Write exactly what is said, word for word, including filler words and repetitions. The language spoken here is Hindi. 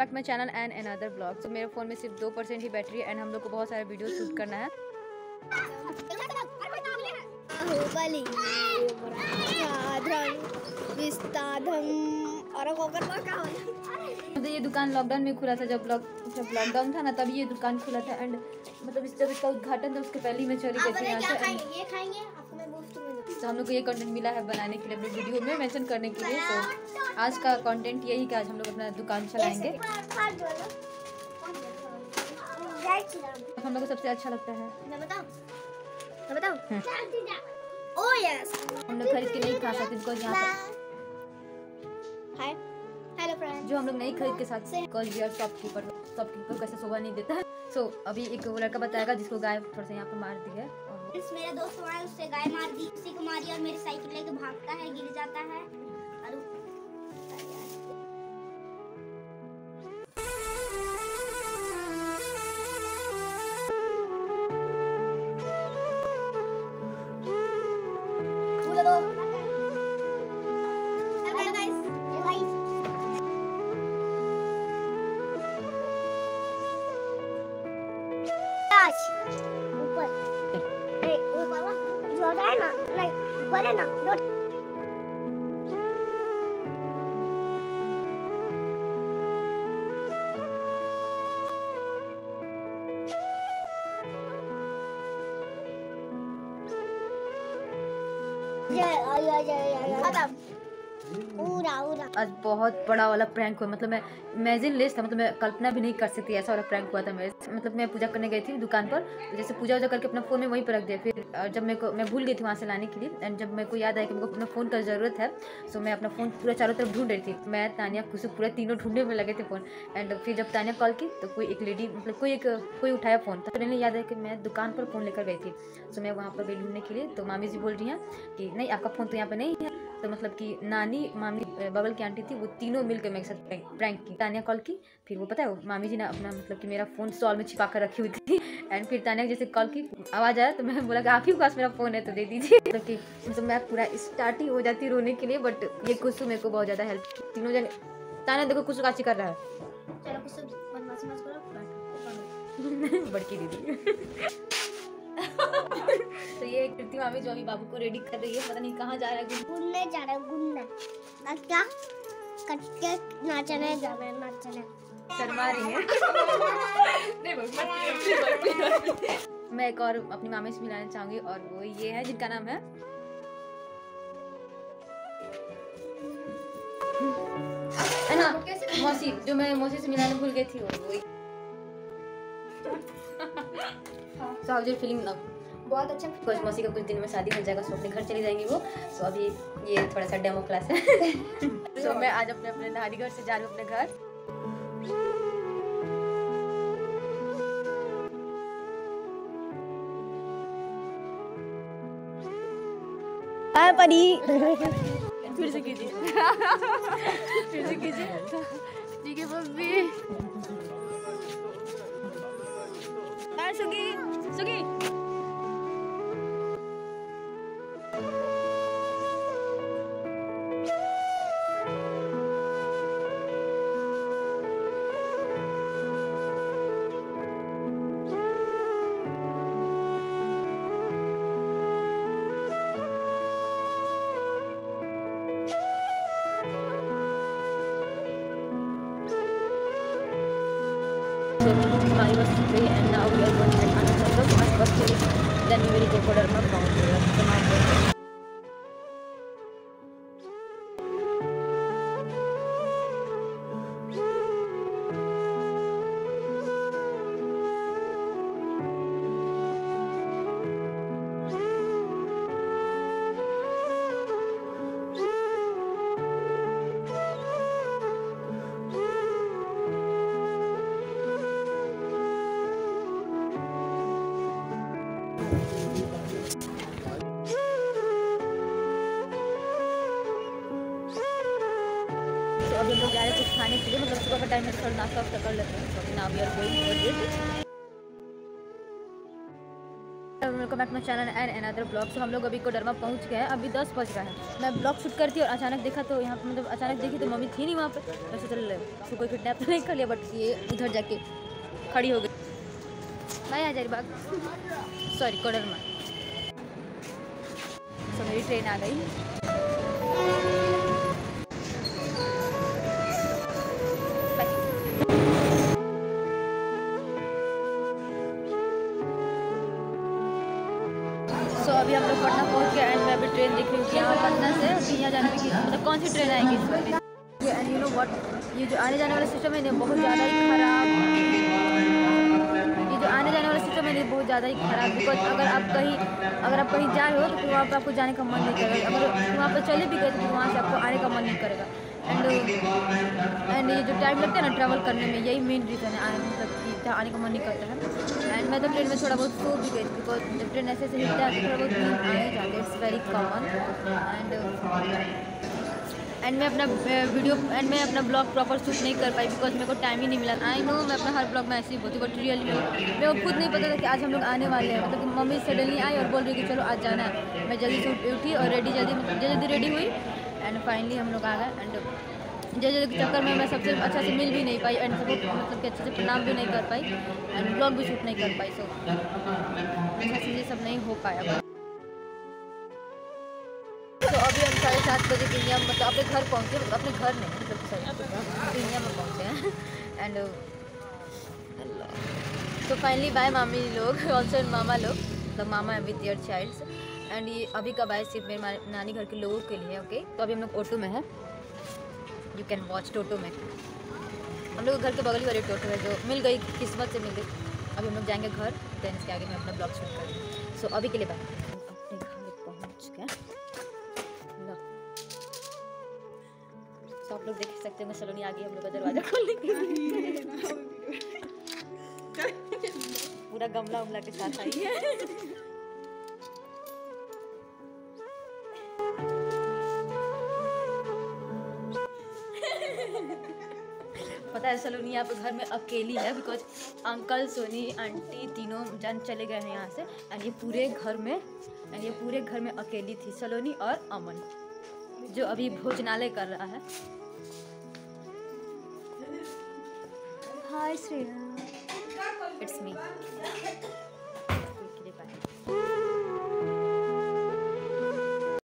Back my channel and another blog. तो मेरे फ़ोन में सिर्फ दो परसेंट ही बैटरी है एंड हम लोग को बहुत सारे वीडियो शूट करना है। मतलब ये दुकान लॉकडाउन में खुला था, जब लॉक जब लॉकडाउन था ना तभी ये दुकान खुला था एंड मतलब इस जब इसका उद्घाटन था उसके पहले ही मैं चली गई थी यहाँ से। ये खाएंगे आपको मैं बूस्ट दूंगी। तो हम लोग को ये कंटेंट मिला है बनाने के लिए, अपने वीडियो में मेंशन करने के लिए। तो आज का कंटेंट यही कि आज हम लोग अपना दुकान चलाएंगे। हम लोग को सबसे अच्छा लगता है, मैं बताऊं मैं बताऊं ओह यस, हम लोग खरीद के नहीं खा सकते बिकॉज यहाँ पर हाय हेलो फ्रेंड्स, जो हम लोग नहीं खरीद के साथ because we are shopkeeper. Shopkeeper कैसे शोभा नहीं देता है। सो so, अभी एक वो लड़का बताएगा जिसको गाय थोड़ा सा यहाँ पे मार दी है। और इस मेरा दोस्त है उससे गाय मार दी, उसी को मारी और मेरी साइकिल लेके भागता है, गिर जाता है और ऊपर ऊपर ऊपर है ना, नहीं ऊपर है ना। पूरा पूरा आज बहुत बड़ा वाला प्रैंक हुआ, मतलब मैं इमेजिन लेस था, मतलब मैं कल्पना भी नहीं कर सकती ऐसा वाला प्रैंक हुआ था मेरे। मतलब मैं पूजा करने गई थी दुकान पर, तो जैसे पूजा वूजा करके अपना फ़ोन में वहीं पर रख दिया। फिर जब मेरे को मैं भूल गई थी वहाँ से लाने के लिए एंड जब मेरे को याद आया कि मेरे को अपना फ़ोन का ज़रूरत है, सो मैं अपना फ़ोन पूरा चारों तरफ ढूंढ रही थी। मैं तानिया कुछ पूरा तीनों ढूंढने में लगे थे फ़ोन। एंड फिर जब तानिया कॉल की तो कोई एक लेडी मतलब कोई एक कोई उठाया फ़ोन, तो मैंने याद है कि मैं दुकान पर फ़ोन लेकर गई थी। सो मैं वहाँ पर गई ढूंढने के लिए, तो मामी जी बोल रही हैं कि नहीं आपका फ़ोन तो यहाँ पर नहीं है। तो मतलब कि नानी मामी बगल की आंटी थी, वो तीनों मिलकर मेरे साथ प्रैंक की। तानिया कॉल की, फिर वो पता है वो मामी जी ने अपना मतलब कि मेरा फ़ोन स्टॉल में छिपा कर रखी हुई थी। एंड फिर तानिया जैसे कॉल की आवाज़ आया तो मैंने बोला कि आप ही के पास मेरा फ़ोन है तो दे दीजिए। मतलब कि मतलब मैं पूरा स्टार्ट ही हो जाती रोने के लिए, बट ये कुछ मेरे को बहुत ज़्यादा हेल्प की। तीनों जने तानिया देखो कुछ काची कर रहा है। चलो कुछ बदमाशी मत करो, बड़की दीदी। तो ये कृति मामी जो अभी बाबू को रेडी कर रही है, पता नहीं कहाँ जा रहा है। घूमने जा रहा है, घूमने क्या कटके नाचने जा रहे हैं, नाचने शर्मा रही है। मैं एक और अपनी मामी से मिलाना चाहूंगी और वो ये है जिनका नाम है है ना मौसी, जो मैं मौसी से मिलाने भूल गई थी वो वही। So how is your feeling now? बहुत अच्छा। कुछ मौसी का कुछ दिन में शादी हो जाएगा, सो अपने घर चली जाएंगी वो। सो अभी ये थोड़ा सा डेमो क्लास है। सो मैं आज अपने अपने नानी घर से जा रही हूँ अपने घर। हाय परी, फिर से कीजिए। फिर से कीजिए। ठीक है Babbi. Hi Sugi Sugi. My was free and now we are going to another look. My bus is then we will go for our mount. तो अभी हम लोग जा रहे हैं कुछ खाने के लिए, मतलब सुबह का टाइम में थोड़ा नाश्ता वास्ता कर लेते हैं। तो now we are going for this. Welcome back my channel and another blog. So हम लोग अभी कोडरमा पहुंच गए हैं, अभी दस बज रहा है। मैं ब्लॉग शूट करती और अचानक देखा तो यहाँ पे मतलब अचानक देखी तो मम्मी थी नहीं वहाँ पे। वैसे चल उसको कोई किडनैप तो नहीं कर लिया, बट ये उधर जाके खड़ी हो गई। मैं हजारीबाग सॉरी कोडरमा। सो मेरी ट्रेन आ गई। सो so, अभी हम लोग पटना पहुंच गए एंड मैं अभी ट्रेन देख रही हूँ कि यहाँ पटना से यहाँ जाने की मतलब कौन सी ट्रेन आएगी इस वक्त। एंड यू नो व्हाट, ये जो आने जाने वाला सिस्टम है ये बहुत ज़्यादा ही खराब। ये जो आने जाने वाला सिस्टम है ये बहुत ज़्यादा ही खराब। बिकॉज अगर आप कहीं अगर आप कहीं जा रहे हो तो फिर वहाँ पर आपको जाने का मन नहीं करेगा। अगर वहाँ पर चले भी गए तो फिर वहाँ से आपको आने का मन नहीं करेगा। एंड एंड ये जो टाइम लगता है ना ट्रैवल करने में, यही मेन रीज़न है आने मतलब कि आने का मन नहीं करता है। एंड मैं तो ट्रेन में थोड़ा बहुत सो भी गई बिकॉज जब ट्रेन ऐसे से हिलता है तो थोड़ा बहुत नींद आ ही जाता है। It's very common. And and मैं अपना वीडियो एंड मैं अपना ब्लॉग प्रॉपर शूट नहीं कर पाई बिकॉज मेरे को टाइम ही नहीं मिला। आई नो मैं अपना हर ब्लॉग में ऐसे ही बोलती हूँ, बट रियली मेरे को खुद नहीं पता था कि आज हम लोग आने वाले हैं। मतलब मम्मी सडनली आई और बोल रही कि चलो आज जाना है। मैं जल्दी से उठी और रेडी जल्दी जल्दी जल्दी रेडी हुई एंड फाइनली हम लोग आ गए। एंड जल्दी जल्दी के चक्कर में मैं सबसे अच्छा से मिल भी नहीं पाई एंड सबको मतलब कि अच्छे से प्रणाम भी नहीं कर पाई एंड ब्लॉग भी शूट नहीं कर पाई। सो अच्छा से ये सब नहीं हो पाया। तो अभी हम साढ़े सात बजे किन्या मतलब अपने घर पहुँचे, मतलब अपने घर नहीं मतलब किन्या में पहुँचे हैं। एंड तो फाइनली बाय मामी लोग ऑल्सो मामा लोग, मतलब मामा विद देयर चाइल्ड्स। एंड ये अभी का बाय सिर्फ मेरे नानी घर के लोगों के लिए। ओके तो अभी हम लोग ऑटो में है, यू कैन वॉच टोटो में। हम लोग घर के बगल ही वाली टोटो है जो मिल गई, किस्मत से मिल गई। अभी हम लोग जाएंगे घर, देन इसके आगे मैं अपना ब्लॉग शूट करूँगी। सो अभी के लिए बाय। अपने घर पहुँच गए। तो आप लोग देख सकते हैं सलोनी आ गई हम लोग का दरवाजा खोलने के लिए। पूरा गमला उमला के साथ आई है। पता है सलोनी यहाँ पे घर में अकेली है बिकॉज अंकल सोनी आंटी तीनों जन चले गए हैं यहाँ से। एंड ये पूरे घर में एंड ये पूरे घर में अकेली थी सलोनी और अमन जो अभी भोजनालय कर रहा है। Hi Shreya, it's me.